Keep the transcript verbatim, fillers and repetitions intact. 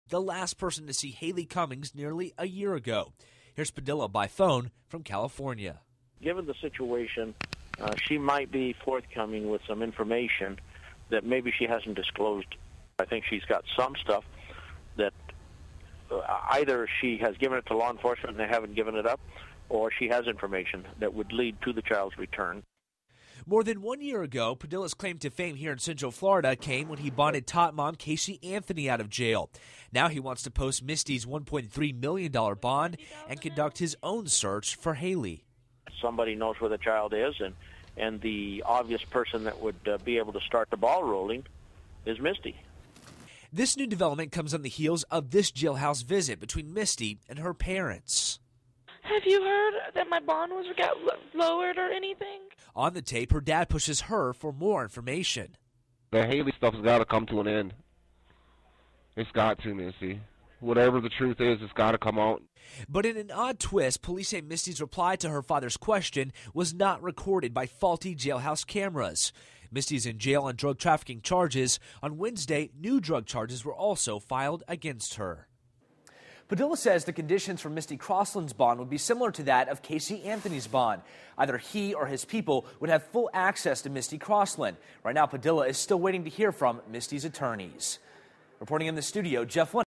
the last person to see Haley Cummings nearly a year ago. Here's Padilla by phone from California. Given the situation, uh, she might be forthcoming with some information that maybe she hasn't disclosed. I think she's got some stuff that uh, either she has given it to law enforcement and they haven't given it up, or she has information that would lead to the child's return. More than one year ago, Padilla's claim to fame here in Central Florida came when he bonded tot mom Casey Anthony out of jail. Now he wants to post Misty's one point three million dollars bond and conduct his own search for Haley. Somebody knows where the child is, and, and the obvious person that would uh, be able to start the ball rolling is Misty. This new development comes on the heels of this jailhouse visit between Misty and her parents. Have you heard that my bond was got lowered or anything? On the tape, her dad pushes her for more information. The Haley stuff's got to come to an end. It's got to, Misty. Whatever the truth is, it's got to come out. But in an odd twist, police say Misty's reply to her father's question was not recorded by faulty jailhouse cameras. Misty's in jail on drug trafficking charges. On Wednesday, new drug charges were also filed against her. Padilla says the conditions for Misty Crossland's bond would be similar to that of Casey Anthony's bond. Either he or his people would have full access to Misty Crossland. Right now, Padilla is still waiting to hear from Misty's attorneys. Reporting in the studio, Jeff Lynn.